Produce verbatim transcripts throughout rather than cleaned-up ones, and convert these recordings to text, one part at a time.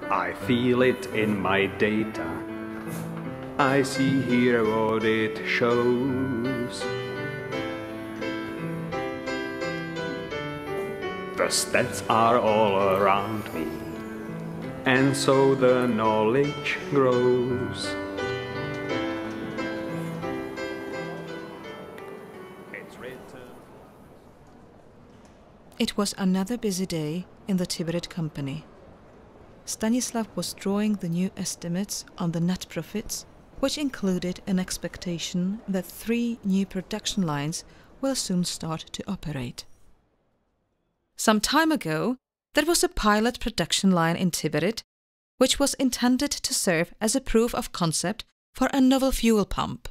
I feel it in my data. I see here what it shows. The stats are all around me, and so the knowledge grows. It's written. It was another busy day in the Tiberid company. Stanisław was drawing the new estimates on the net profits, which included an expectation that three new production lines will soon start to operate. Some time ago, there was a pilot production line in Tiberid, which was intended to serve as a proof of concept for a novel fuel pump.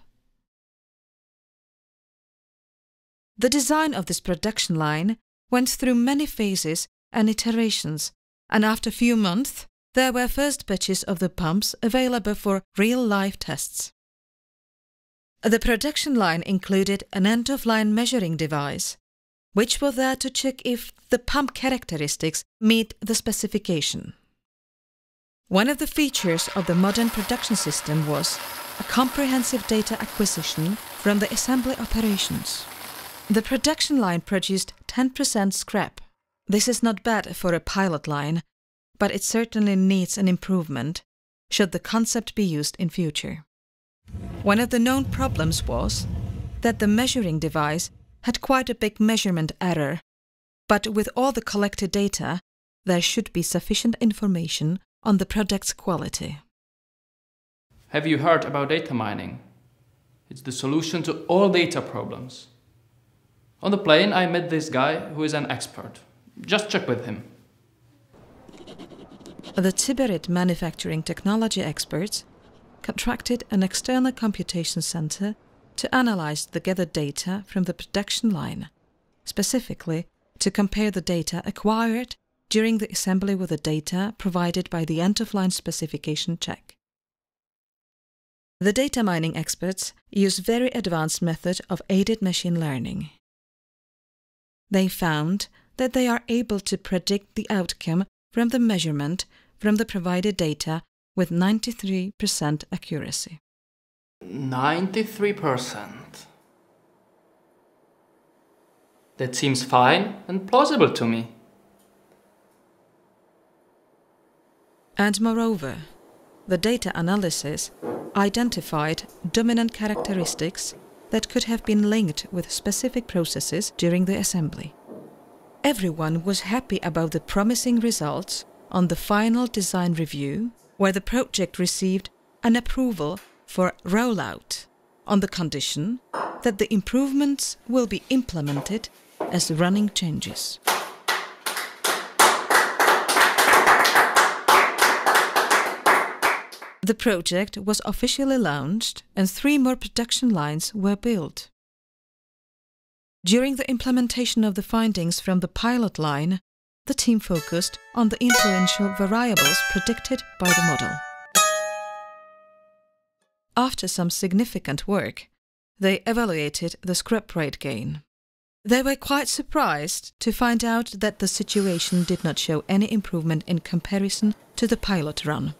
The design of this production line went through many phases and iterations, and after a few months, there were first batches of the pumps available for real-life tests. The production line included an end-of-line measuring device, which was there to check if the pump characteristics meet the specification. One of the features of the modern production system was a comprehensive data acquisition from the assembly operations. The production line produced ten percent scrap. This is not bad for a pilot line, but it certainly needs an improvement should the concept be used in future. One of the known problems was that the measuring device had quite a big measurement error, but with all the collected data, there should be sufficient information on the product's quality. Have you heard about data mining? It's the solution to all data problems. On the plane, I met this guy who is an expert. Just check with him. The Tiberid manufacturing technology experts contracted an external computation center to analyze the gathered data from the production line, specifically to compare the data acquired during the assembly with the data provided by the end-of-line specification check. The data mining experts use very advanced method of aided machine learning. They found that they are able to predict the outcome from the measurement from the provided data with ninety-three percent accuracy. ninety-three percent. That seems fine and plausible to me. And moreover, the data analysis identified dominant characteristics that could have been linked with specific processes during the assembly. Everyone was happy about the promising results on the final design review, where the project received an approval for rollout on the condition that the improvements will be implemented as running changes. The project was officially launched and three more production lines were built. During the implementation of the findings from the pilot line, the team focused on the influential variables predicted by the model. After some significant work, they evaluated the scrap rate gain. They were quite surprised to find out that the situation did not show any improvement in comparison to the pilot run.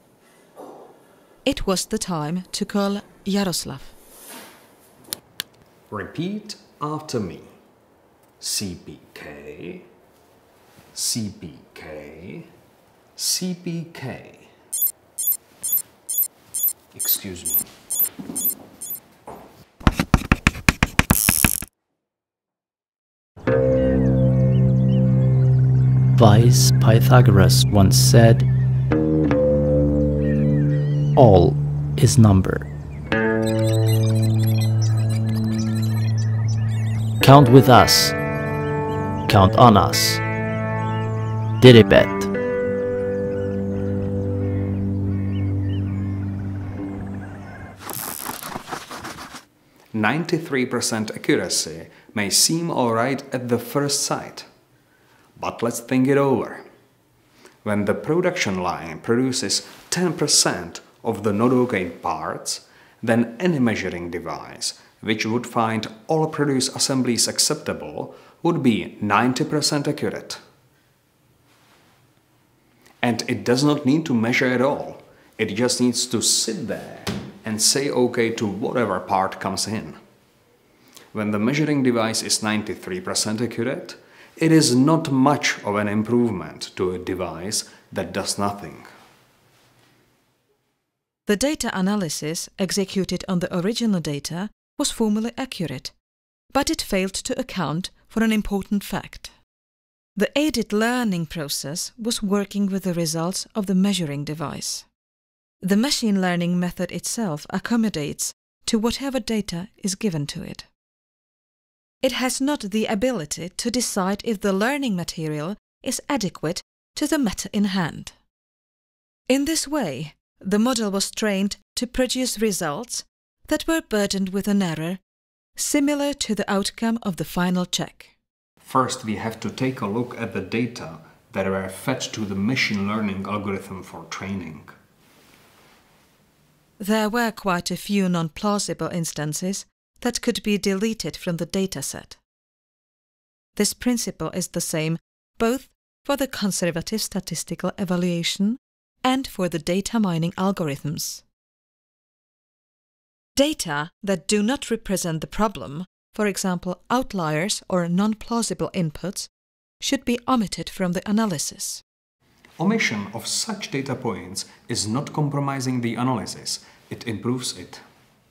It was the time to call Jaroslav. Repeat after me. C P K, C P K, C P K. Excuse me. Wise Pythagoras once said, all is number. Count with us. Count on us. Tiberid. ninety-three percent accuracy may seem alright at the first sight. But let's think it over. When the production line produces ten percent of the nodogain parts, then any measuring device which would find all produced assemblies acceptable would be ninety percent accurate. And it does not need to measure at all. It just needs to sit there and say OK to whatever part comes in. When the measuring device is ninety-three percent accurate, it is not much of an improvement to a device that does nothing. The data analysis executed on the original data was formally accurate, but it failed to account for an important fact. The aided learning process was working with the results of the measuring device. The machine learning method itself accommodates to whatever data is given to it. It has not the ability to decide if the learning material is adequate to the matter in hand. In this way, the model was trained to produce results that were burdened with an error similar to the outcome of the final check. First, we have to take a look at the data that were fed to the machine learning algorithm for training. There were quite a few non-plausible instances that could be deleted from the dataset. This principle is the same both for the conservative statistical evaluation and for the data mining algorithms. Data that do not represent the problem, for example outliers or non-plausible inputs, should be omitted from the analysis. Omission of such data points is not compromising the analysis, it improves it.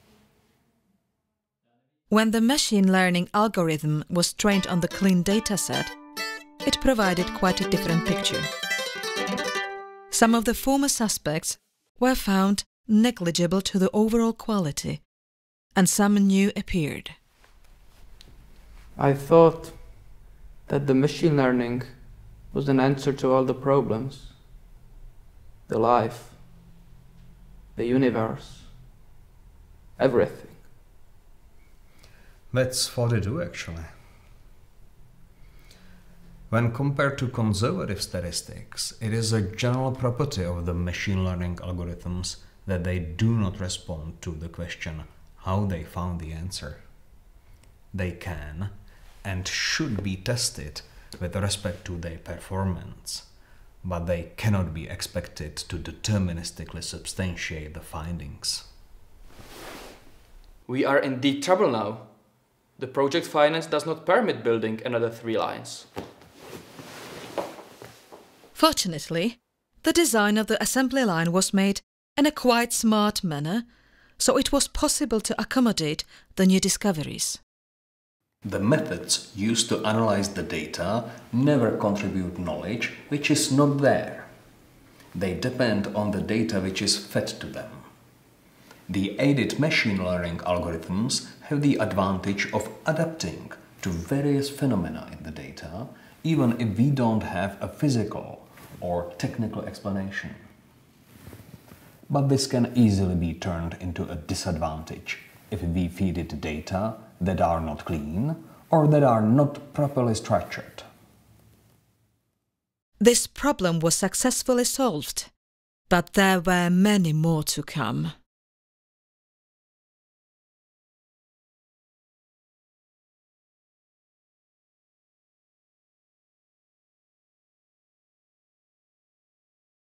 When the machine learning algorithm was trained on the clean dataset, it provided quite a different picture. Some of the former suspects were found negligible to the overall quality, and some new appeared. I thought that the machine learning was an answer to all the problems. The life, the universe, everything. That's what they do actually. When compared to conservative statistics, it is a general property of the machine learning algorithms that they do not respond to the question how they found the answer. They can and should be tested with respect to their performance, but they cannot be expected to deterministically substantiate the findings. We are in deep trouble now. The project finance does not permit building another three lines. Fortunately, the design of the assembly line was made in a quite smart manner, so it was possible to accommodate the new discoveries. The methods used to analyze the data never contribute knowledge which is not there. They depend on the data which is fed to them. The aided machine learning algorithms have the advantage of adapting to various phenomena in the data, even if we don't have a physical or technical explanation. But this can easily be turned into a disadvantage if we feed it data that are not clean or that are not properly structured. This problem was successfully solved, but there were many more to come.